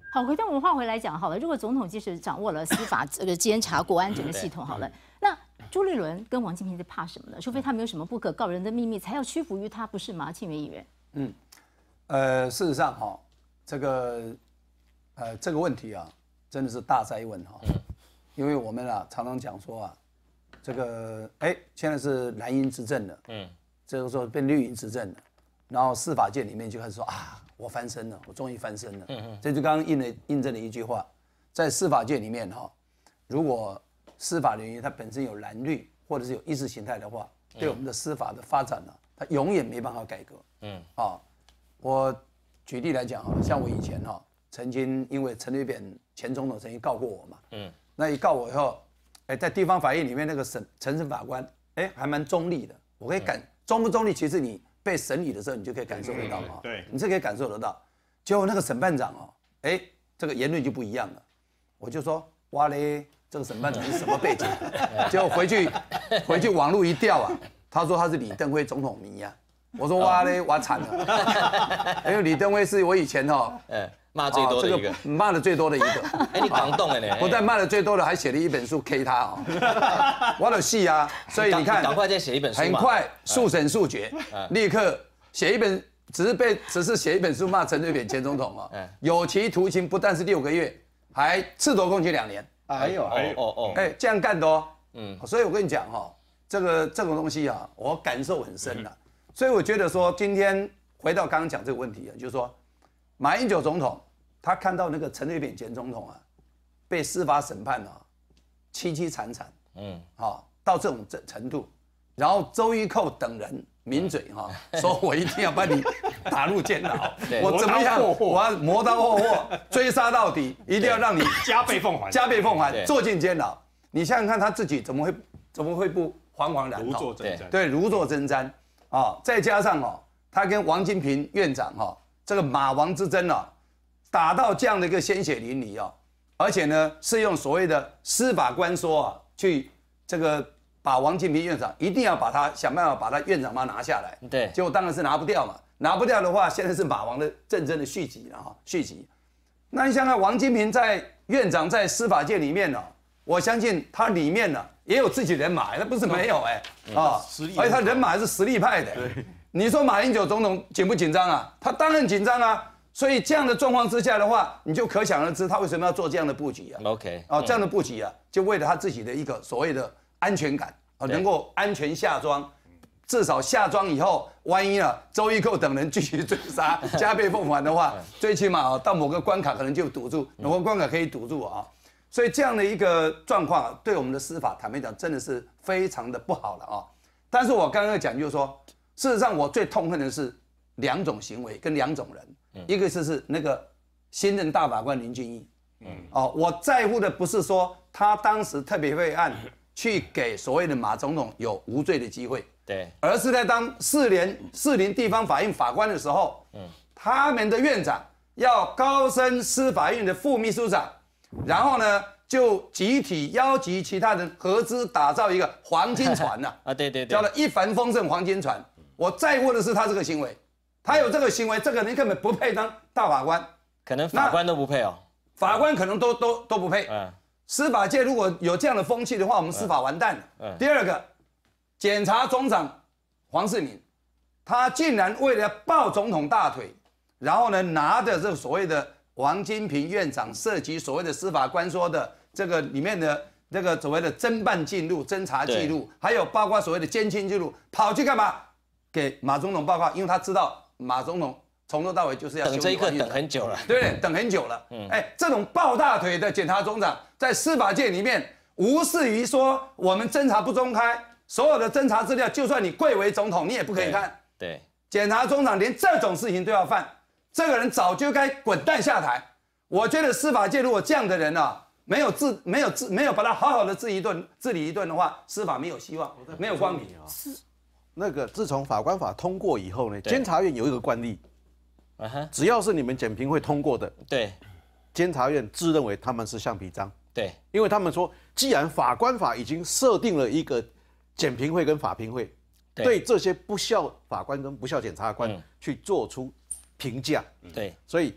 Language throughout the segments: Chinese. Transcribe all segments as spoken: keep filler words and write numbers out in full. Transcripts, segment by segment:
好，回到我们话回来讲好了，如果总统即使掌握了司法这个监察国安整个系统好了，那朱立伦跟王金平在怕什么呢？除非他们有什么不可告人的秘密，才要屈服于他，不是吗？庆元议员。 嗯，呃，事实上哈、哦，这个呃这个问题啊，真的是大哉问哈、哦，因为我们啊常常讲说啊，这个哎现在是蓝营执政了，嗯，这个时候变绿营执政了，然后司法界里面就开始说啊。我翻身了，我终于翻身了。嗯嗯，这就刚刚印了印证了一句话，在司法界里面哈，如果司法人员它本身有蓝绿或者是有意识形态的话，对我们的司法的发展呢，它永远没办法改革。嗯，啊，我举例来讲哈，像我以前哈，曾经因为陈水扁前总统曾经告过我嘛，嗯，那一告我以后，哎，在地方法院里面那个审陈审法官，哎，还蛮中立的，我可以感中不中立，其实你。被审理的时候，你就可以感受得到嘛。对，你是可以感受得到。结果那个审判长哦，哎，这个言论就不一样了。我就说，哇嘞，这个审判长是什么背景？结果回去回去网络一调啊，他说他是李登辉总统迷呀。我说哇嘞，哇惨了，因为李登辉是我以前哦， 骂最多的一个， 骂的最多的一个。 哎，你感动了呢？ 不但骂的最多的，还写了一本书 K 他哦。我的戏啊，所以你看， 赶快再写一本书， 很快速审速决，立刻写一本，只是被只是写一本书骂陈水扁前总统哦，有期徒刑不但是六个月，还褫夺公权两年。 哎呦，哎哦哦，哎这样干的哦。嗯，所以我跟你讲哈，这个这种东西啊，我感受很深的。所以我觉得说，今天回到刚刚讲这个问题啊，就是说。马英九总统，他看到那个陈水扁前总统啊，被司法审判啊，凄凄惨惨，嗯，好、哦、到这种程度，然后周玉蔻等人抿嘴哈、哦，说我一定要把你打入监牢，我怎么样，我要磨刀霍霍，追杀到底，一定要让你加倍奉还， 加倍奉还，坐进监牢。你想想看他自己怎么会怎么会不惶惶然？ 如坐针毡， 对，如坐针毡啊、哦，再加上哦，他跟王金平院长哈、哦。这个马王之争啊，打到这样的一个鲜血淋漓啊，而且呢是用所谓的司法官说啊，去这个把王金平院长一定要把他想办法把他院长嘛拿下来。 对， 结果当然是拿不掉嘛，拿不掉的话，现在是马王的政争的续集了哈，续集。那你想想，王金平在院长在司法界里面呢、啊，我相信他里面呢、啊、也有自己人马，那不是没有哎、欸、啊，而且他人马还是实力派的。对。你说马英九总统紧不紧张啊？他当然紧张啊！所以这样的状况之下的话，你就可想而知他为什么要做这样的布局啊 ？OK， 啊，这样的布局啊，就为了他自己的一个所谓的安全感啊，能够安全下庄，至少下庄以后，万一啊周玉蔻等人继续追杀，加倍奉还的话，最起码啊到某个关卡可能就堵住，某个关卡可以堵住啊。所以这样的一个状况啊，对我们的司法坦白讲，真的是非常的不好了啊。但是我刚刚讲就是说。事实上，我最痛恨的是两种行为跟两种人，嗯、一个是是那个新任大法官林俊义，嗯，哦，我在乎的不是说他当时特别会案去给所谓的马总统有无罪的机会， 对， 而是在当士林士林地方法院法官的时候，嗯，他们的院长要高升司法院的副秘书长，然后呢？就集体邀集其他人合资打造一个黄金船呐、 啊，啊对对对， 叫做一帆风顺黄金船。我在乎的是他这个行为，他有这个行为，这个人根本不配当大法官， 可能法官都不配哦， 法官可能都都都不配。嗯，司法界如果有这样的风气的话，我们司法完蛋了。嗯，第二个，检察总长黄世敏，他竟然为了抱总统大腿，然后呢拿着这个所谓的王金平院长涉及所谓的司法官说的这个里面的这个所谓的侦办记录、侦查记录，还有包括所谓的监听记录，跑去干嘛？给马总统报告，因为他知道马总统从头到尾就是要等这一刻等很久了， 对，等很久了。嗯，哎，这种抱大腿的检察总长，在司法界里面无视于说我们侦查不公开，所有的侦查资料，就算你贵为总统，你也不可以看。 对， 检察总长连这种事情都要犯，这个人早就该滚蛋下台。我觉得司法界如果这样的人啊，没有治，没有治，没有把他好好的治一顿、治理一顿的话，司法没有希望，没有光明啊。 是那个自从法官法通过以后呢，监察院有一个惯例，只要是你们检评会通过的， 对， 监察院自认为他们是橡皮章， 对， 因为他们说，既然法官法已经设定了一个检评会跟法评会，对这些不孝法官跟不孝检察官去做出评价， 对， 所以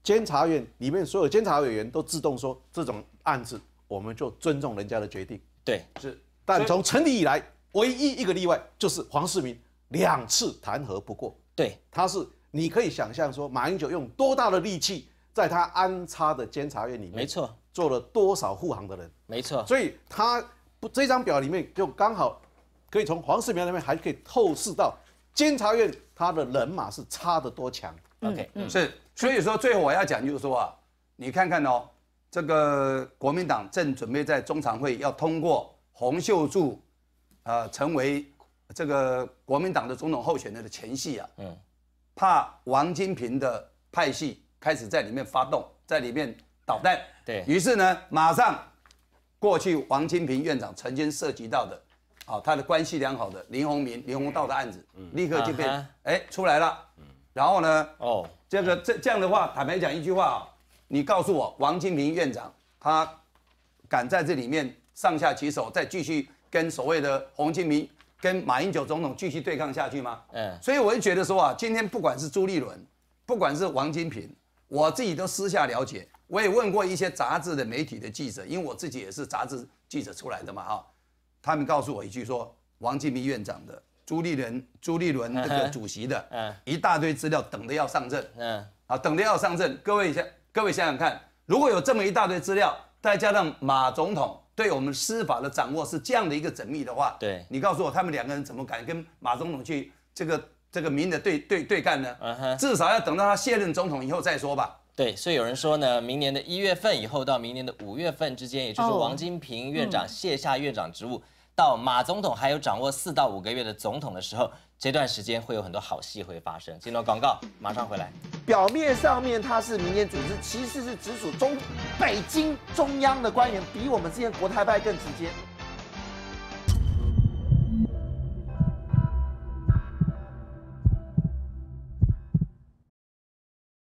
监察院里面所有监察委员都自动说这种案子我们就尊重人家的决定。 对， 是。 但从成立以来，唯一一个例外就是黄世明两次弹劾不过。 对， 他是你可以想象说，马英九用多大的力气，在他安插的监察院里面， 没错， 做了多少护航的人， 没错。 所以他不这张表里面就刚好可以从黄世明那边还可以透视到监察院他的人马是差得多强。 OK， 嗯， 是，所以说最后我要讲就是说啊，你看看哦，这个国民党正准备在中常会要通过洪秀柱，呃，成为这个国民党的总统候选人的前夕啊，嗯，怕王金平的派系开始在里面发动，在里面捣蛋， 对于是呢，马上过去王金平院长曾经涉及到的，啊，他的关系良好的林鸿明、林鸿道的案子，立刻就被哎、uh huh. 出来了，然后呢，哦，这个这这样的话，坦白讲一句话啊，你告诉我，王金平院长他敢在这里面上下其手，再继续跟所谓的洪金平、跟马英九总统继续对抗下去吗？嗯，所以我就觉得说啊，今天不管是朱立伦，不管是王金平，我自己都私下了解，我也问过一些杂志的媒体的记者，因为我自己也是杂志记者出来的嘛，哈，他们告诉我一句说，王金平院长的。朱立伦，朱立伦这个主席的，嗯，一大堆资料等着要上阵，嗯，啊，等着要上阵。各位想，各位想想看，如果有这么一大堆资料，再加上马总统对我们司法的掌握是这样的一个缜密的话，对，你告诉我，他们两个人怎么敢跟马总统去这个这个明的对对对干呢？嗯哼，至少要等到他卸任总统以后再说吧。 对，所以有人说呢，明年的一月份以后到明年的五月份之间，也就是王金平院长卸下院长职务。到马总统还有掌握四到五个月的总统的时候，这段时间会有很多好戏会发生。进入广告，马上回来。 表面上面它是民间组织，其实是直属中北京中央的官员，比我们之前国台办更直接。